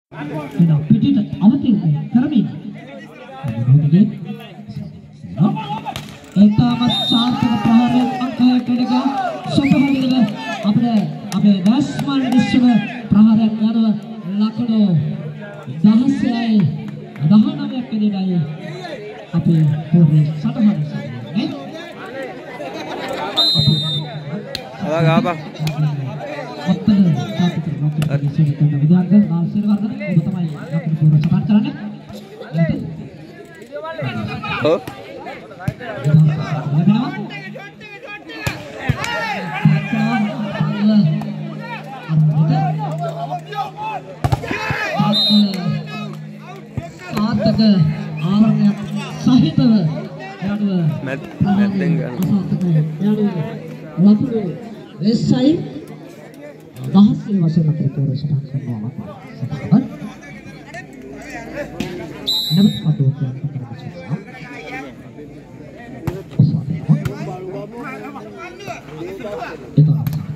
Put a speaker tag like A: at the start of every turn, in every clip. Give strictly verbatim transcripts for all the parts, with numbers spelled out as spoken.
A: Tidak pitit awati kerami. Kemudian eta masal ke praharan angka kedega sopo kedega apne apne dasman disuna praharan yaro lakono dahasai dahaname kedai api puri satahan eh
B: apa apa
A: Betul, betul, di sini kita berjaga, nasir warga, betul aja. Aku suruh sekarang caranya.
B: Oh.
A: Bahasa masih nak berkorban sedang semua sedangkan dapat satu yang terkena itu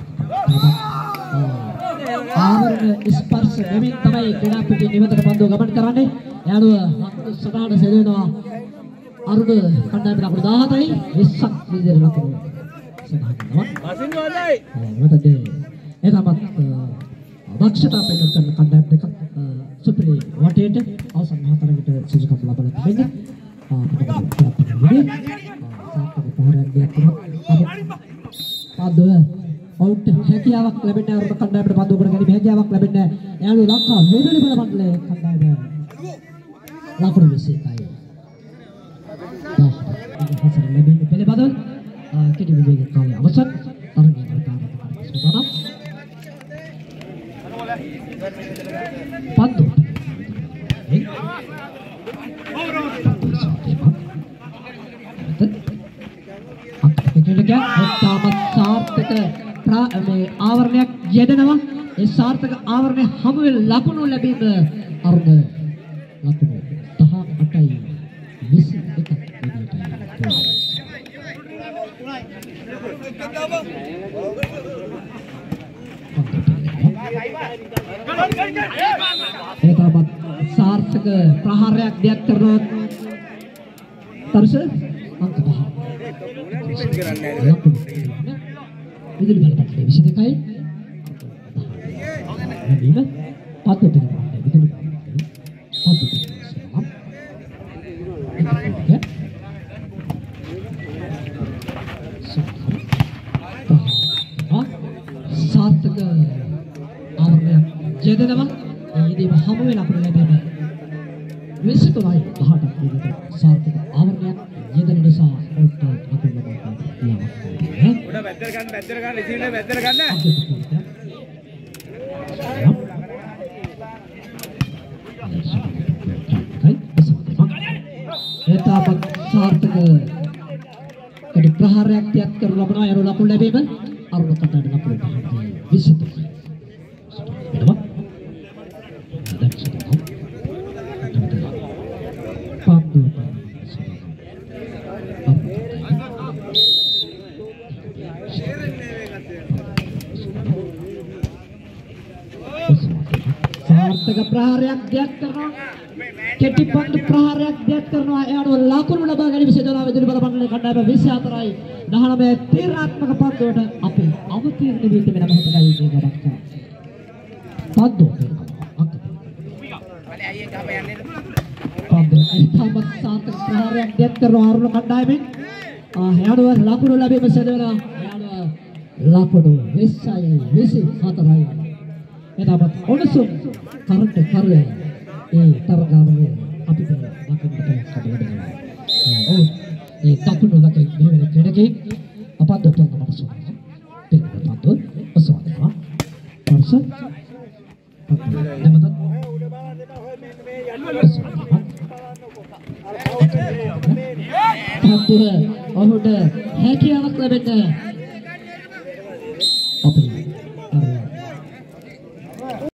A: awalnya ispars emin tamai kena peti ni betul bantu gaman kerana ya dua aku sedang sedang doa arudo kandai berlaku dah tadi isak dijadi laku sedang
B: masih nggak ada
A: betul deh Edapat dक्षता पेनkan kandai dekat supri wated awesome mahatara kita sejuka pelabuhan ini ini satu kehadiran dia turut padu out heki awak lebihnya orang kandai berpadu berkali heki awak lebihnya yang lu langkah lebih lebih lebat le kandai lakukan misi kaya dah ini hasil lebih lebih badal kini lebih kali awasat tarik yang berkara sebentar Pandu ආවරණයක් යෙදෙනවා ඒ සාර්ථක ආවරණය හමු වෙන ලකුණු ලැබීම අරුණ ලකුණු දහ අටයි විසි එකක් ඒකවත් සාර්ථක ප්‍රහාරයක් දියත් කරනොත් තර්ස අංක පහ විදුලි බලපත්‍රය විසි දෙකයි ලැබීම පත්තු පිළිබඳ විදුලි පත්තු සාර්ථක ආවරණයක් යෙදෙනවා ඊදීම හමු වෙන අපිට ලැබෙන විසි තුනයි දහඅටක් විදිහට සාර්ථක ආවරණයක් යෙදෙන නිසා ඔක්ට අපිට ලැබෙන උඩ වැද්දර ගන්න වැද්දර ගන්න ඉතින් වැද්දර ගන්න ඒතාපත් සාර්ථක කඩ ප්‍රහාරයක් තියත් කරන ලබනවා යන ලකුණු ලැබීම අරුණ කතාට ලකුණු විසි තුනයි එනවා දැන් සිතනවා පාප්පු සාර්ථක ප්‍රහාරයක් දියත් කරනවා කෙටි පන්දු ප්‍රහාරයක් දියත් කරනවා එයාට ලකුණු ලබා ගැනීම සිදුවන විදුලි බල මණ්ඩලයේ කණ්ඩායම විසි හතරයි දහනවය තීරණාත්මක පන්දුවට අපි අවතීර්ණ වී තිබෙන මොහොතයි මේ ගමන් කරන්නේ පන්දු අංක බලය අයියෙන් ගම යන්නේ පන්දු ඉතාමත් සාර්ථක ප්‍රහාරයක් දියත් කරනවා අරුණ කණ්ඩායමෙන් එයාට ලකුණු ලැබීම සිදුවන එයාට ලකුණු විස්සයි විසි හතරයි එතකොට ඔනසුම් කරට කරේ ඒ තරගාවලිය අපිට දකින්නට ලැබෙනවා. ඔව් ඒ දකුණු ලකේ මෙහෙම කෙනකේ අපත් දෙන්න මනසෝ. දෙන්න පන්දු ඔසවනවා. පර්ස නැමත පන්දුර ඔහුට හැකියාවක් ලැබෙන්න අපිට